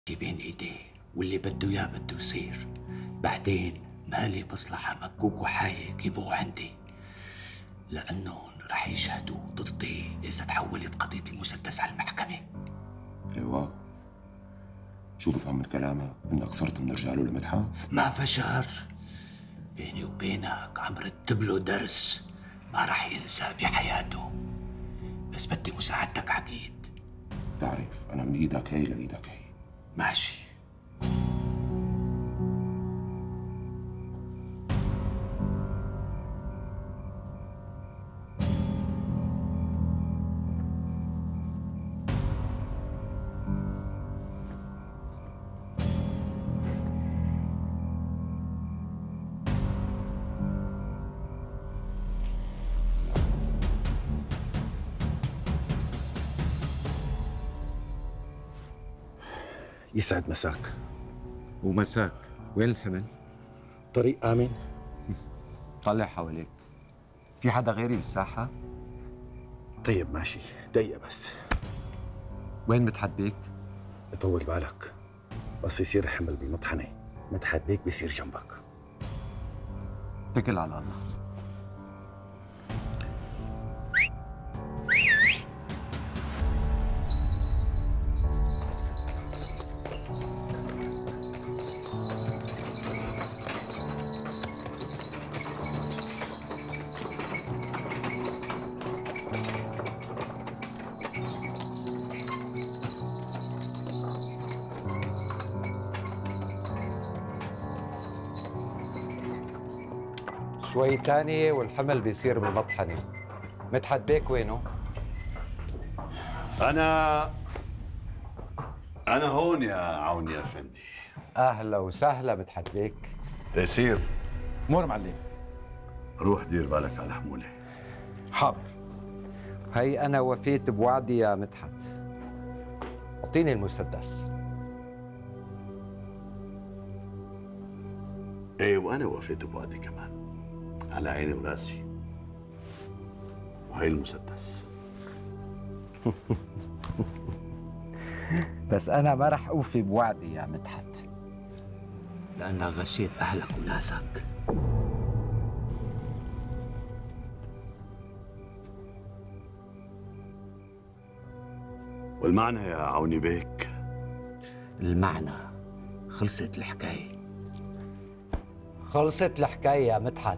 بين ايديه واللي بده اياه بده يصير. بعدين مالي مصلحة مكوك وحايك يبقوا عندي، لأنهم رح يشهدوا ضدي إذا تحولت قضية المسدس على المحكمة. ايوه، شو بفهم من كلامك؟ انك صرت من رجاله لمدحت؟ ما فشر، بيني وبينك عم رتب له درس ما رح ينسى بحياته، بس بدي مساعدتك عقيد. بتعرف انا من ايدك هي لايدك هي. ماشي. يسعد مساك. ومساك. وين الحمل؟ طريق آمن؟ طلع حواليك، في حدا غيري بالساحة؟ طيب ماشي، دقيقة بس. وين مدحت بيك؟ يطول بالك، بس يصير الحمل بالمطحنة مدحت بيك بيصير جنبك. اتكل على الله. شوي تاني والحمل بيصير بالمطحنة. مدحت بيك وينه؟ أنا هون يا عون يا أفندي. أهلا وسهلا مدحت بيك. تيسير، مور معلم. روح دير بالك على حمولة. حاضر. هي أنا وفيت بوعدي يا مدحت. أعطيني المسدس. إيه، وأنا وفيت بوعدي كمان، على عيني وراسي. وهي المسدس. بس أنا ما رح أوفي بوعدي يا مدحت، لأنك غشيت أهلك وناسك. والمعنى يا عوني بيك؟ المعنى خلصت الحكاية. خلصت الحكاية يا مدحت.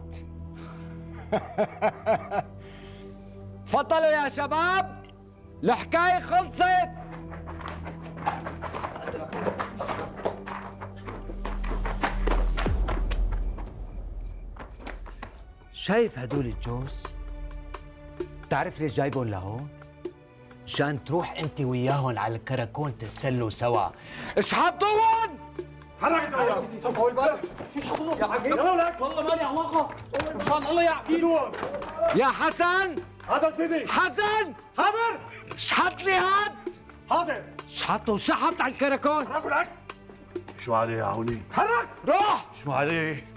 تفضلوا يا شباب، الحكاية خلصت. شايف هدول الجوز؟ بتعرف ليش جايبهم لهون؟ مشان تروح انت وياهم على الكراكون تتسلوا سوا. اشحطوهم! حرك انت وياه. طول بالك، شو شحطوهم؟ يا عقيل يا ولك، والله مالي علاقة. مشان الله يا عقيل. يا حسن! حاضر سيدي. حسن! حاضر. اشحط لي هاد! حاضر. اشحطه وشحط على الكراكون. حرك ولك. شو عليه يا عوني؟ حرك. روح! شو عليه؟